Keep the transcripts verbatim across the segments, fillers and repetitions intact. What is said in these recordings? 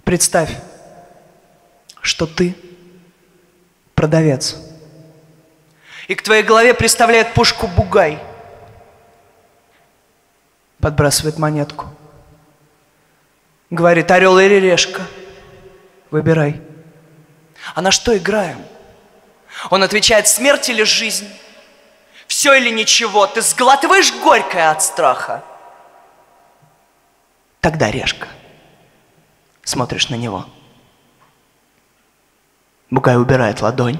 Представь, что ты продавец. И к твоей голове приставляет пушку бугай. Подбрасывает монетку. Говорит: орел или решка, выбирай. А на что играем? Он отвечает: смерть или жизнь? Все или ничего? Ты сглатываешь горькое от страха. Тогда решка. Смотришь на него. Бугай убирает ладонь.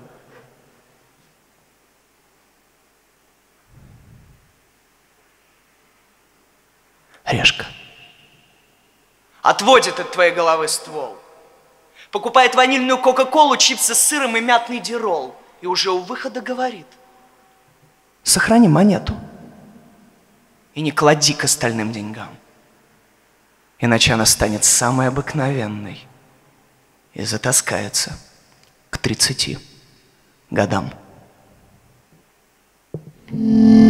Решка отводит от твоей головы ствол. Покупает ванильную кока-колу, чипсы с сыром и мятный дирол. И уже у выхода говорит: сохрани монету и не клади к остальным деньгам. Иначе она станет самой обыкновенной и затаскается к тридцати годам.